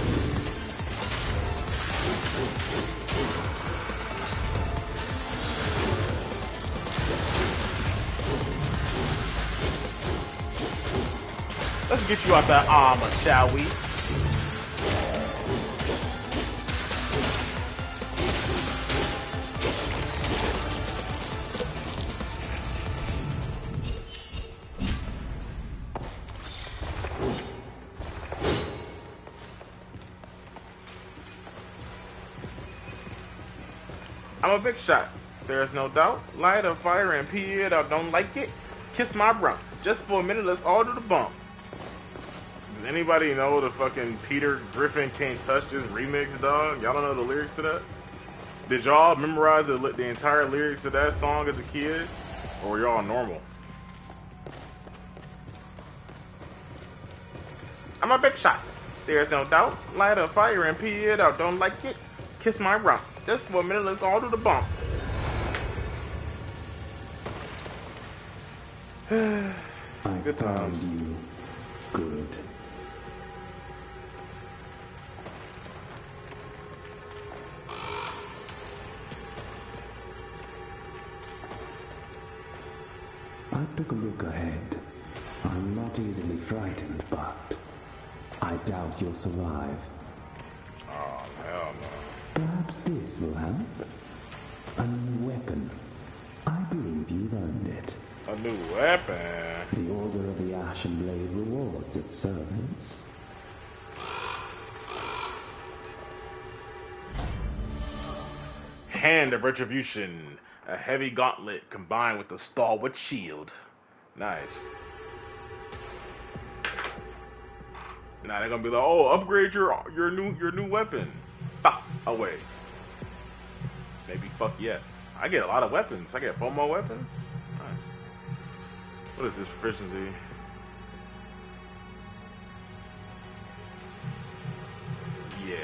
Let's get you out that armor, shall we? I'm a big shot. There's no doubt. Light a fire and pee it out. Don't like it? Kiss my brow. Just for a minute, let's all do the bump. Does anybody know the fucking Peter Griffin Can't Touch This remix, dog? Y'all don't know the lyrics to that? Did y'all memorize the entire lyrics to that song as a kid? Or were y'all normal? I'm a big shot. There's no doubt. Light a fire and pee it out. Don't like it? Kiss my rump. Just for a minute, let's all do the bump. Good times. You good. I took a look ahead. I'm not easily frightened, but I doubt you'll survive. Oh, hell no. Perhaps this will help. A new weapon. I believe you've earned it. A new weapon? The Order of the Ashen Blade rewards its servants. Hand of Retribution. A heavy gauntlet combined with a stalwart shield. Nice. Now they're gonna be like, oh, upgrade your new weapon. Oh wait. Maybe fuck yes. I get a lot of weapons. I get 4 more weapons. Nice. What is this proficiency? Yeah.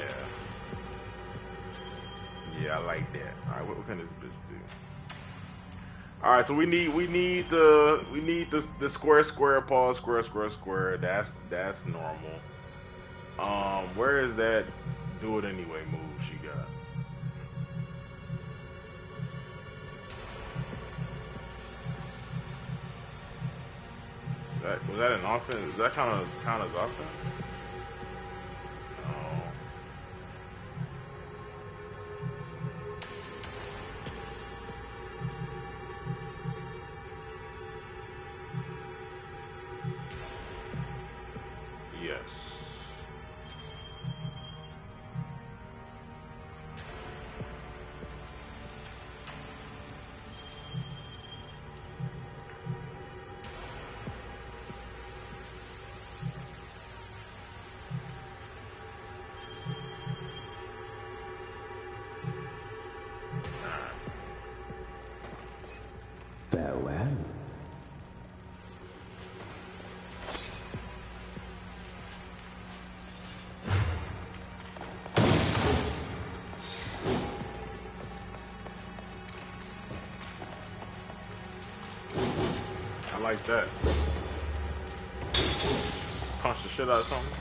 Yeah, I like that. All right, what can this bitch do? All right, so we need the square pause square. That's normal. Where is that do it anyway move she got? Was that an offense? Is that kind of offense? Oh. Yes. Farewell. I like that. Punch the shit out of something.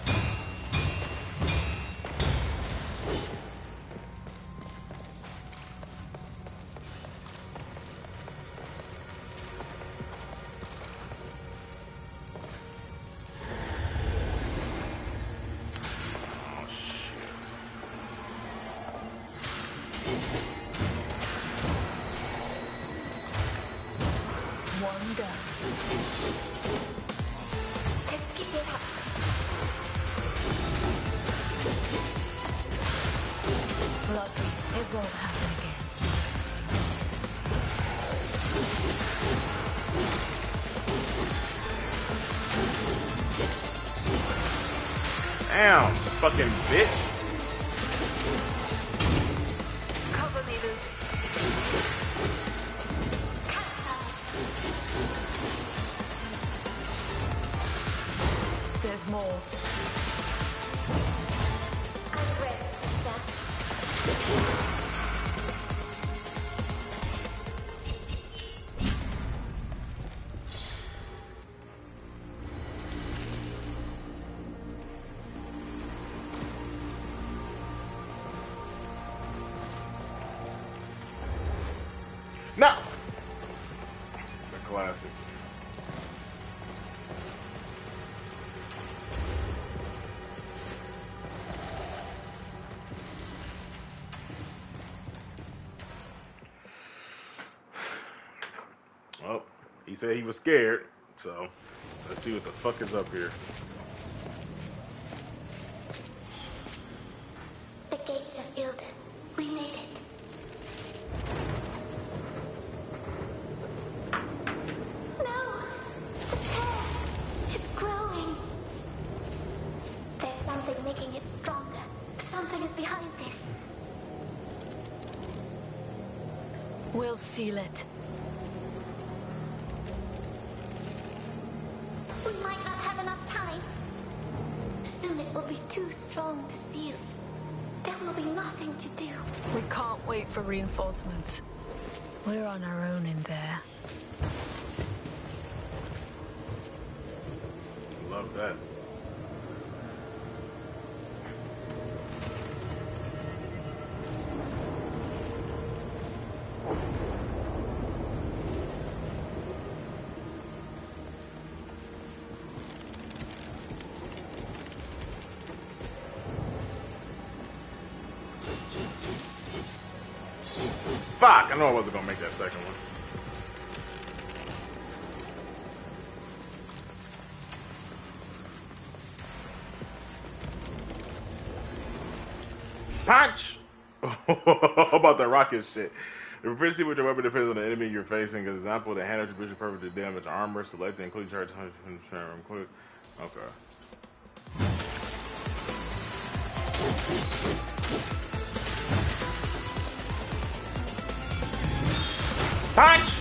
Damn, fucking bitch. Cover me, Loot. There's more. I'm ready, sister. No! The classic. Well, he said he was scared, so let's see what the fuck is up here. The gates of Ilden. We made it. No! The tear! It's growing. We'll seal it. We might not have enough time. Soon it will be too strong to seal. There will be nothing to do. We can't wait for reinforcements. We're on our own in there. Love that. Fuck! I know I wasn't gonna make that second one. Punch! About the rocket shit. The proficiency with your weapon depends on the enemy you're facing. As example, the hand attribution perfect to damage armor. Select and include charge 100% quick. Okay. Punch!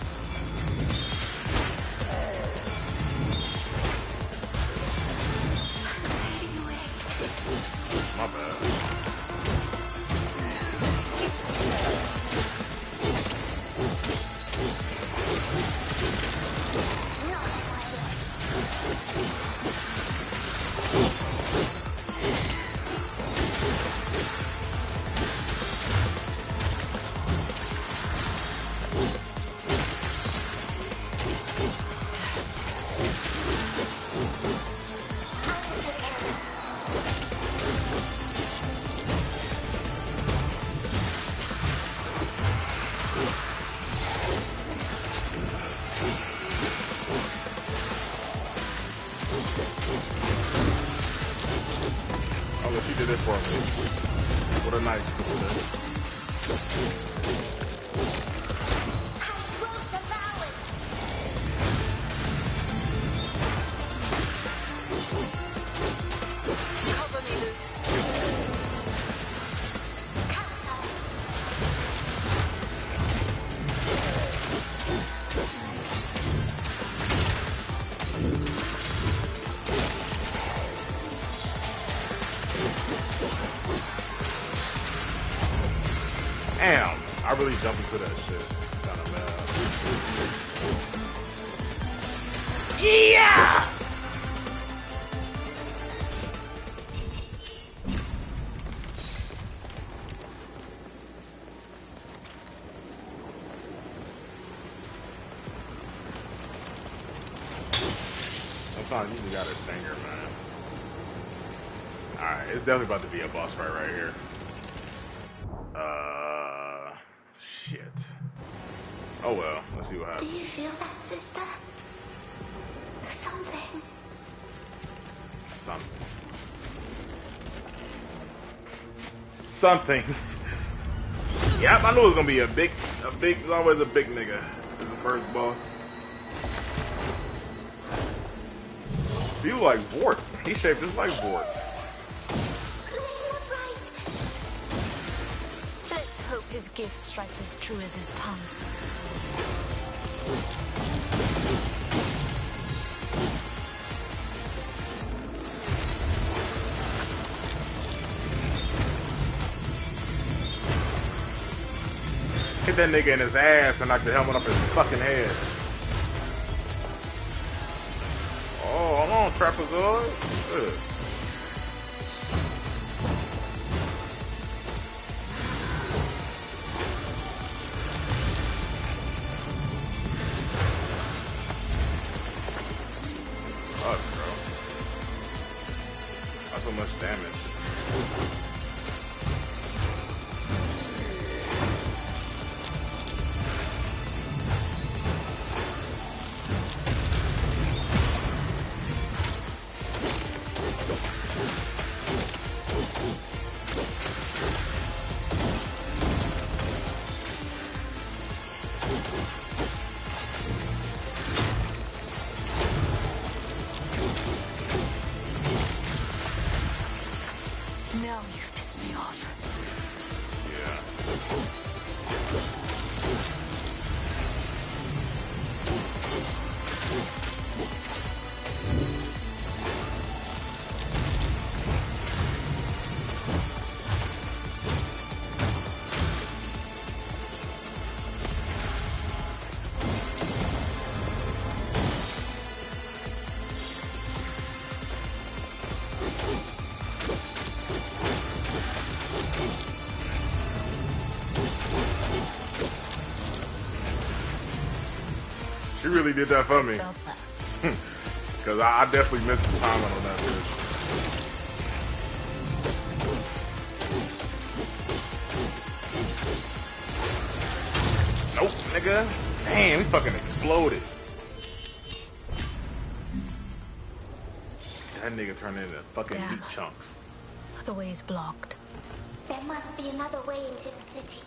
My bad. Oh, she did it for me. What a nice sister. Damn, I really jumped into that shit. Kinda mad. Yeah! Sometimes you just got a stinger, man. Alright, it's definitely about to be a boss fight right here. Shit. Oh well, let's see what happens. Do you feel that, sister? Something. Something. Yep, I knew it was gonna be it's always a big nigga as the first boss. Feel like Vort. He shaped just like Vort. His gift strikes as true as his tongue. Hit that nigga in his ass and knock the helmet off his fucking head. Oh, hold on, Trapezoid. Good. So much damage. really did that for I me. felt that. Because I definitely missed the timing on that bitch. Nope, nigga. Damn, he fucking exploded. That nigga turned into fucking Damn. meat chunks. The way's blocked. There must be another way into the city.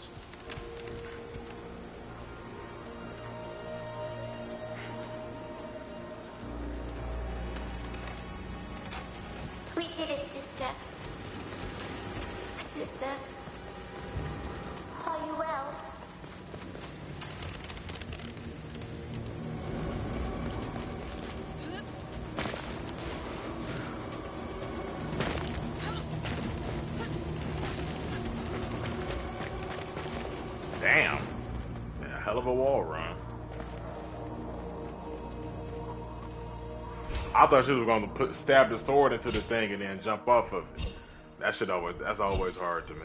We did it, sister. Sister. Are you well? Damn. Yeah, hell of a wall run. I thought she was going to stab the sword into the thing and then jump off of it. That's always hard to me.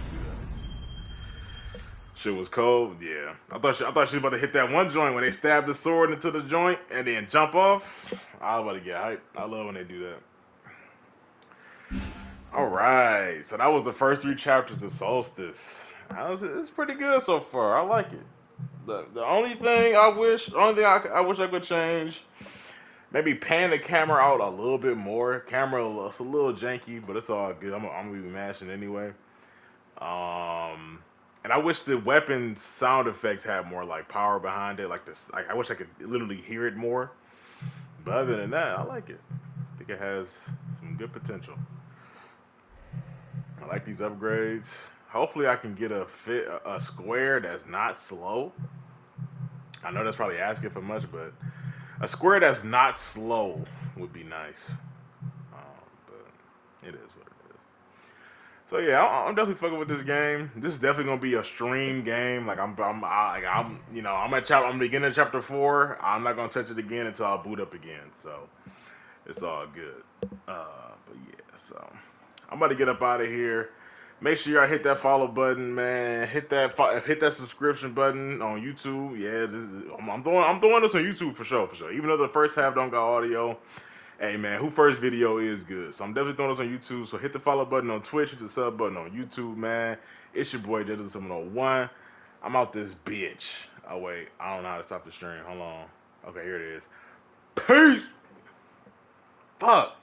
Shit was cold, yeah. I thought she was about to hit that one joint when they stab the sword into the joint and then jump off. I was about to get hyped. I love when they do that. Alright, so that was the first 3 chapters of Solstice. It's pretty good so far. I like it. The only thing I wish I could change, maybe pan the camera out a little bit more. Camera, it's a little janky, but it's all good. I'm gonna be mashing anyway. And I wish the weapon sound effects had more like power behind it. Like this, I wish I could literally hear it more. But other than that, I like it. I think it has some good potential. I like these upgrades. Hopefully, I can get a square that's not slow. I know that's probably asking for much, but a square that's not slow would be nice. But it is what it is. So yeah, I'm definitely fucking with this game. This is definitely gonna be a stream game. Like I'm beginning of chapter 4. I'm not gonna touch it again until I boot up again. So it's all good. But yeah, so I'm about to get up out of here. Make sure y'all hit that follow button, man. Hit that subscription button on YouTube. Yeah, I'm doing this on YouTube for sure. Even though the first half don't got audio, hey man, who first video is good. So I'm definitely doing this on YouTube. So hit the follow button on Twitch, hit the sub button on YouTube, man. It's your boy Digital701. I'm out this bitch. Oh wait, I don't know how to stop the stream. Hold on. Okay, here it is. Peace. Fuck.